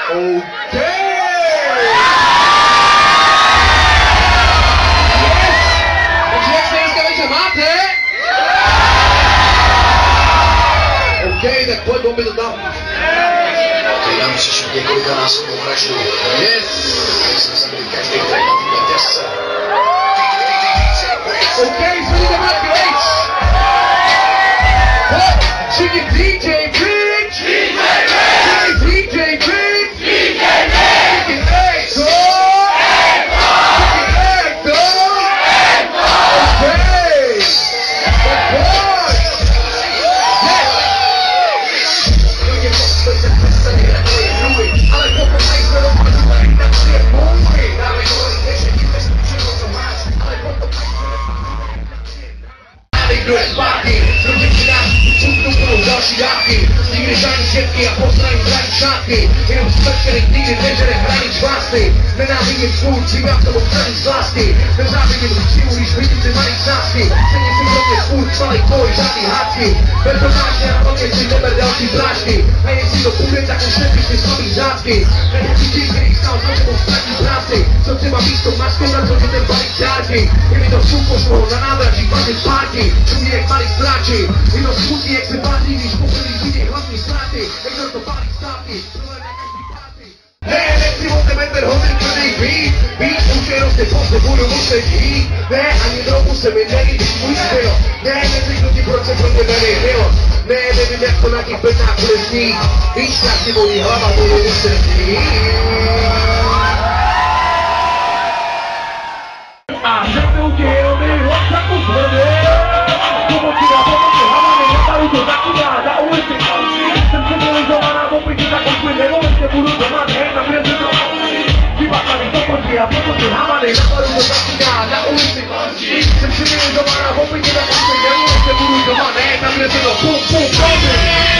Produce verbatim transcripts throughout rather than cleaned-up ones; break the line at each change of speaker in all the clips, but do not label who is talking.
Takže jak se dneska večer máte? OK, tak pojď mi to tam.
Já mi přišel několika násobnou vraždu.
Yes.
Jsem zabil každý track na této desce.
OK, zvedněte Mark Gates. Pojď, všichni D J Bridge. D J Bridge. D J Bridge. D J Bridge. Echo. Echo. Echo. OK. Tak pojď. Ale popomají se rozhodovat, tak si je bomby. Dáme kolik ještě tím bezpečného, co máš. Ale popomají kdo je zpátky, protože přináší čustnou plnou další dávky. Nikdy žádný štětky a poznají zraní šátky. Jenom smrt, který nikdy nežere hraní čvásty. Nenávidím svůj, přijmám tomu straní z lásky. Nezávidím přímu, když vidím ty malý sásky. Cením si pro mě svůj, malý boj, žádný hádky. Ber to vážně a hlavně si neber další plášky. A jestli to půjde, tak už nepiš ty slabý zácky. Nebo si ti, který stál za tebou ztratí práci. Co třeba místo maskou, na co ten balík dárky. Je mi to svůj pošlo na nádraží, bazit párky. Čumí jak malý stráči, je to smutný, jak se bází, když poprvé vidí hlavní ztráty. Jak kdo to pálí stávky, problém na každý párty. Ne, nechci od tebe ten hodin tvrdý beat, beat už jenom se posle budu muset jít. Ne, ani trochu se mi nelíbí svůj styl. Ne, neřeknu ti, proč se pro mě nevěděl. Ne, nevím, jak to na těch bednách bude znít. Víš, jak si mojí hlava budu muset jít. A řeknu ti jenom hlas za kus vody. Pomoci a pomoci hlavami, napalu to taky dá, za ulici. Jsem civilizovaná, popíši tak osmi, nevolím se, budu doma, hej, na kde se to vybatlaný, to končí a pomoci hlavami, napalu to taky dá, za ulici. Jsem civilizovaná, popíši tak osmi, nevolím se, budu doma, hej, na kde se to pum, pum, končí.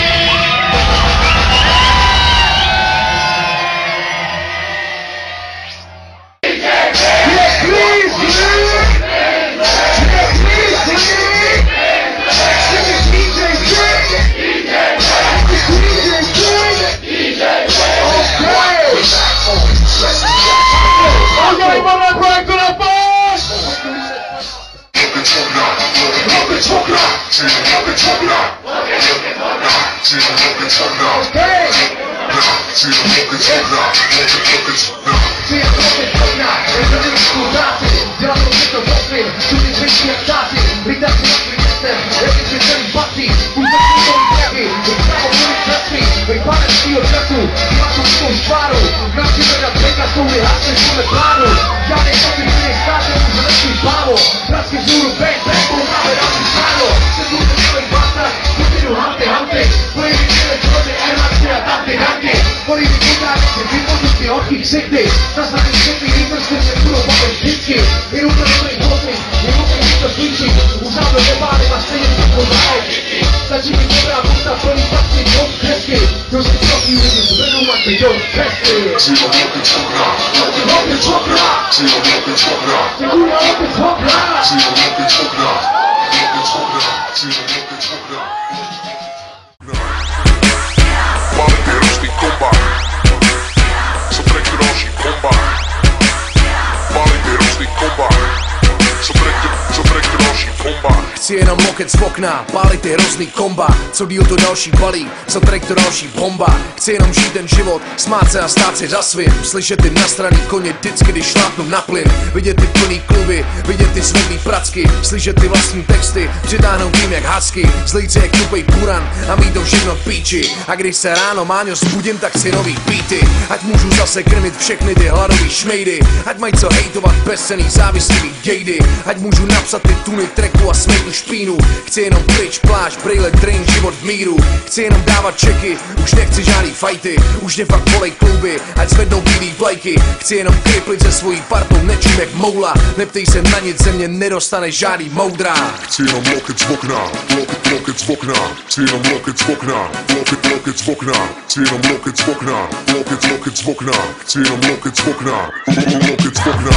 Chci jenom loket z okna, pálit ty hrozný komba. Co díl to další balí, co track to další bomba. Chci jenom žít ten život, smát se a stát si za svým. Slyšet ty nasraný koně vždycky, když šlápnu na plyn. Vidět ty plný kluby, vidět ty zvedlý pracky. Slyšet ty vlastní texty, přitáhnout tím jak hasky. Zlejt se jak tupej buran a mít to všechno v píči. A když se ráno Máňo zbudím, tak si nový beaty. Ať můžu zase krmit všechny ty hladový šmejdy. Ať mají co hejtovat bezcenný závislivý dějdy. Ať můžu napsat ty tuny tracku a smejt tu špínu. Chci jenom pryč, pláž, brejle, drain, život v míru. Chci jenom dávat čeky, už nechci žádný fighty. Už mě fakt volej kluby, ať zvednou bílý vlajky. Chci jenom kriplit se svojí partou, nečím jak moula. Neptej se na nic, ze mě nedostane žádný moudrá.
Chci jenom loket z okna, loket, loket z okna. Chci jenom loket z okna, loket, loket z okna. Chci jenom loket z okna, loket, loket z okna. Chci jenom loket z okna, loket z okna.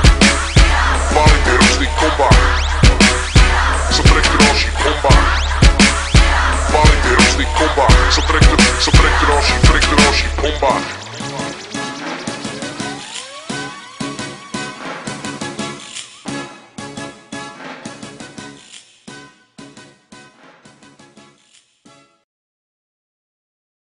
Pálit ty různý komba, co track to další bomba. Pálit ty různý komba, co track to, co track to další, track to další bomba.